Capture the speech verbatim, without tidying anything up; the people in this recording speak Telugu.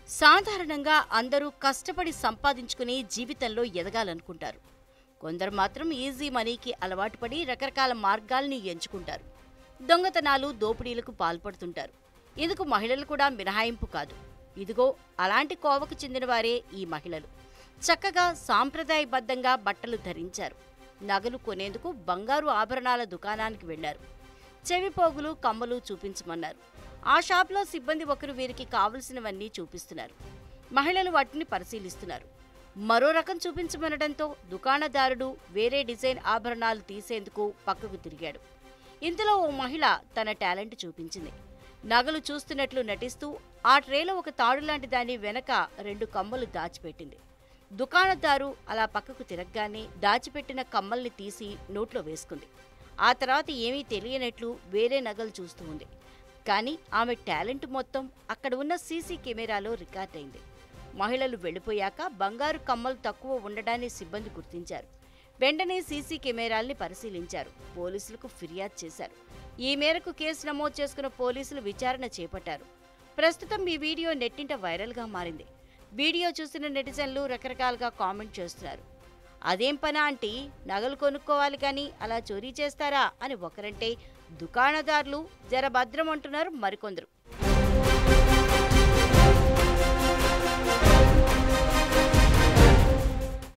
సాధారణంగా అందరూ కష్టపడి సంపాదించుకుని జీవితంలో ఎదగాలనుకుంటారు. కొందరు మాత్రం ఈజీ మనీకి అలవాటు పడి రకరకాల మార్గాల్ని ఎంచుకుంటారు. దొంగతనాలు, దోపిడీలకు పాల్పడుతుంటారు. ఇందుకు మహిళలు కూడా మినహాయింపు కాదు. ఇదిగో అలాంటి కోవకు చెందిన వారే ఈ మహిళలు. చక్కగా సాంప్రదాయబద్ధంగా బట్టలు ధరించారు. నగలు కొనేందుకు బంగారు ఆభరణాల దుకాణానికి వెళ్లారు. చెవిపోగులు, కమ్మలు చూపించమన్నారు. ఆ షాప్లో సిబ్బంది ఒకరు వీరికి కావలసినవన్నీ చూపిస్తున్నారు. మహిళలు వాటిని పరిశీలిస్తున్నారు. మరో రకం చూపించమనడంతో దుకాణదారుడు వేరే డిజైన్ ఆభరణాలు తీసేందుకు పక్కకు తిరిగాడు. ఇంతలో ఓ మహిళ తన టాలెంట్ చూపించింది. నగలు చూస్తున్నట్లు నటిస్తూ ఆ ట్రేలో ఒక తాడు లాంటి దాని వెనక రెండు కమ్మలు దాచిపెట్టింది. దుకాణదారు అలా పక్కకు తిరగగానే దాచిపెట్టిన కమ్మల్ని తీసి నోట్లో వేసుకుంది. ఆ తర్వాత ఏమీ తెలియనట్లు వేరే నగలు చూస్తూ ఉంది. కానీ ఆమె టాలెంట్ మొత్తం అక్కడ ఉన్న సీసీ కెమెరాలో రికార్డైంది. మహిళలు వెళ్లిపోయాక బంగారు కమ్మలు తక్కువ ఉండడాన్ని సిబ్బంది గుర్తించారు. వెంటనే సీసీ కెమెరాల్ని పరిశీలించారు. పోలీసులకు ఫిర్యాదు చేశారు. ఈ మేరకు కేసు నమోదు చేసుకున్న పోలీసులు విచారణ చేపట్టారు. ప్రస్తుతం ఈ వీడియో నెట్టింట వైరల్గా మారింది. వీడియో చూసిన నెటిజన్లు రకరకాలుగా కామెంట్ చేస్తున్నారు. అదేం పనా అంటే నగలు కొనుక్కోవాలి కానీ అలా చోరీ చేస్తారా అని ఒకరంటే, దుకాణదారులు జర భద్రం అంటున్నారు మరికొందరు.